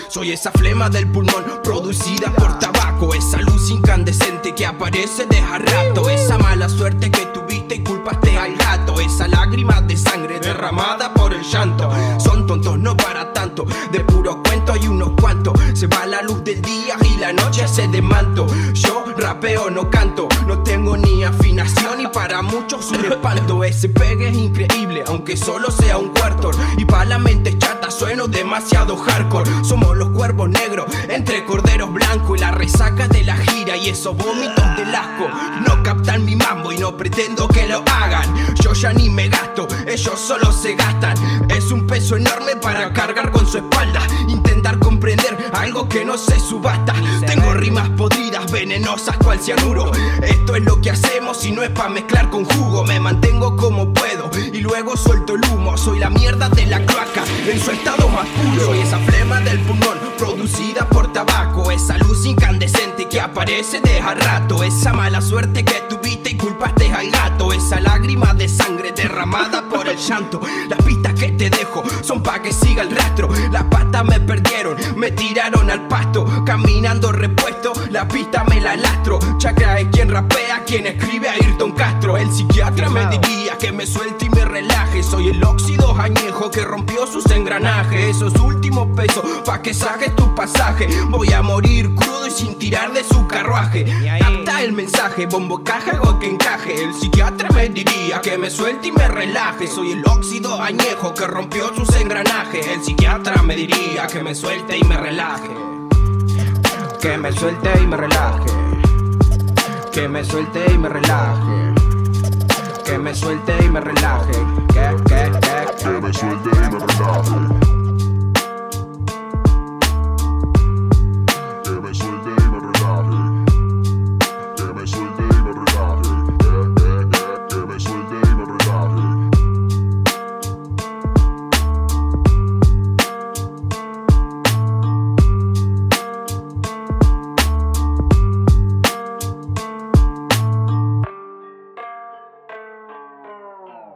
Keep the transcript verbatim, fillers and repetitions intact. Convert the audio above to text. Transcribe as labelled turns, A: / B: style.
A: Soy esa flema del pulmón producida por tabaco, esa luz incandescente que aparece de a rato, esa mala suerte que tuviste y culpaste al gato, esa lágrima de sangre derramada por el llanto. Son tontos, no para tanto, de puro cuento hay unos cuantos. Se va la luz del día y la noche se desmanto. Yo rapeo, no canto, no tengo ni afinación y para muchos un espanto. Ese pegue es increíble, aunque solo sea un cuarto. Y pa' la mente chata sueno demasiado hardcore. Somos los cuervos negros entre corderos blancos y la resaca de la gira y esos vómitos del asco. No captan mi mambo y no pretendo que lo hagan. Yo ya ni me gasto, ellos solo se gastan. Es un peso enorme para cargar con su espalda. Intentar comprender algo que no se subasta. Tengo rimas podridas, venenosas cual cianuro. Esto es lo que hacemos y no es pa' mezclar con jugo. Me mantengo como puedo y luego suelto el humo. Soy la mierda de la cloaca en su estado más puro. Soy esa flema del pulmón producida por tabaco, esa luz incandescente que aparece de a rato, esa mala suerte que tuviste y culpaste al gato, esa lágrima de sangre derramada por el llanto. Las pistas que te dejo son pa' que siga el rastro. Las patas me perdieron, me tiraron al pasto. Caminando repuesto, la pista me la lastro. Chakra es quien rapea, quien escribe a Ayrton Castro. El psiquiatra me diría que me suelte y me relaje. Soy el óxido añejo que rompió sus engranajes. Esos últimos pesos pa' que saques tu pasaje. Voy a morir crudo y sin tirar de su carruaje. Capta el mensaje, bombo caja, algo que encaje. El psiquiatra me diría que me suelte y me relaje. Soy el óxido añejo que rompió sus engranajes. El psiquiatra me diría que me suelte y me relaje. Que me suelte y me relaje. Que me suelte y me relaje. Que me suelte y me relaje. Que, que, que,
B: que me suelte y me relaje.